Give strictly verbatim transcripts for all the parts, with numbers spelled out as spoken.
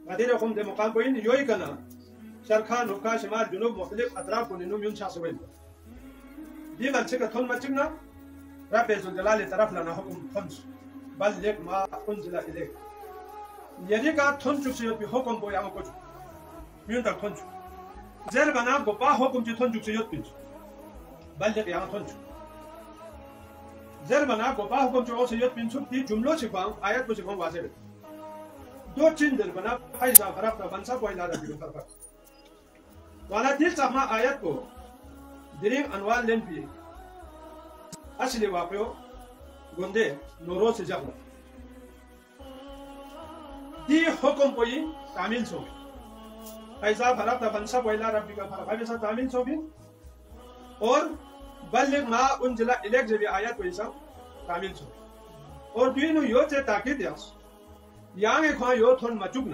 غادي قوم دي مقام بين يوي كنا شرخان نوكا شمال جنوب مختلف اطراف وننوم يون شاسوين دي من تشكا تون ما تشكنا رب ذو الجلال طرف لنا حكم خمس بل لك ما انزل اليك يدي کا تون چوک سے حکم بو یا کو میون تا تون زل بنا کو با حکم چ تون چوک سے یت بل لك یا تون زل بنا کو با حکم چ او سے یت پن دی جملو سے با آیت کو سے با واضح دو چین دل بنا فایزا فرقتا بنسا کوئی لا ربی فرق وانا دل سما آیت کو دریم انوال لن پی اصلی واقعو گندے نورو سے جاگو دی حکم کوئی تعمیل سو فایزا فرقتا بنسا کوئی لا ربی کا فرق ایسا تعمیل سو بھی اور بلغ ما انزل الیک جب آیت کو ایسا تعمیل سو اور دوینو یو تے تاکید یاس yang ekwa yo thon majugna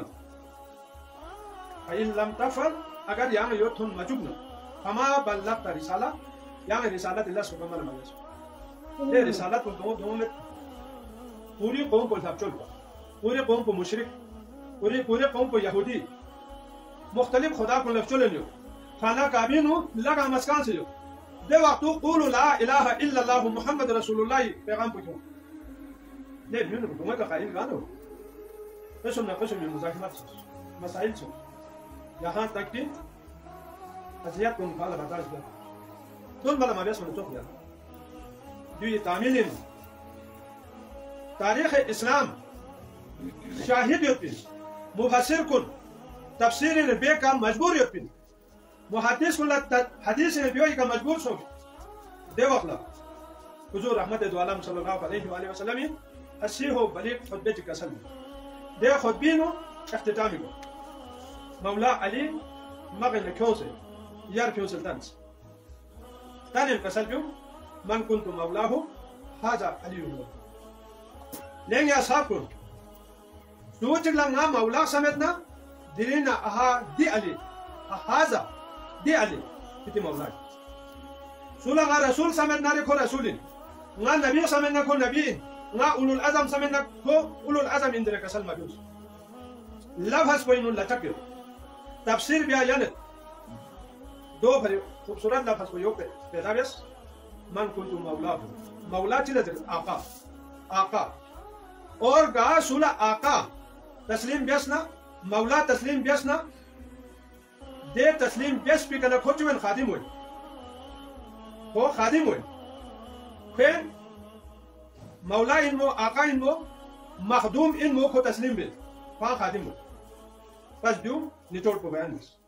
ayin lam tafal agar yang yo thon majugna fama ballagta risala yang risalat Allah subhanahu wa ta'ala ये रिसालत को दो दो में पूरी कौम को सब चलता पूरे कौम को मुशरिक पूरे पूरे कौम को यहूदी मुख्तलिफ खुदा को लफ चले लियो खाना काबिन हो लगा मस्कान से लियो दे वक्त قولوا لا اله الا الله محمد رسول الله پیغام پوچھو ليه بيقولوا دو ما قائل قالوا قسم قسم من مزاحمات مسائل سو यहाँ तक कि अजियत को मुखाला बर्दाश्त कर तुम बला माबिया सुन तो क्या जो ये तामील तारीख इस्लाम शाहिद योपिन मुफस्सिर कुन तफसीर ने बे का मजबूर योपिन मुहद्दिस कुन हदीस ने बे का मजबूर सो दे वक्ला हुजूर रहमत दो आलम सल्लल्लाहु अलैहि वसल्लम अस्सी हो बलिक खुतबे की कसम दे खुतबीनो اختتامي مولا علي مغنى كوسي يار كوسي دانس ثاني القسم من كنت مولاه هذا علي هو لين يا ساكن دوتك لنا مولا سمتنا دينا اها دي علي هذا دي علي كتي مولاي سولا رسول سمتنا لكو رسولين نا نبي سمتنا كو نبي نا اولو العزم سمتنا كو اولو العزم اندرك سلمى بيوس لفظ کوئی نو لچک تفسیر بیا یعنی دو بھری خوبصورت لفظ کو یو پیدا بیس من کنت مولا مولا چلے در آقا آقا اور گا سولا آقا تسلیم بیس نا مولا تسلیم بیس نا دے تسلیم بیس پی کنا کھوچوین خادم ہوئی کو خادم ہوئی پھر مولا انمو آقا انمو مخدوم انمو کو تسلیم بیس فان خادم ہوئی بس دو نتول کو بیان بس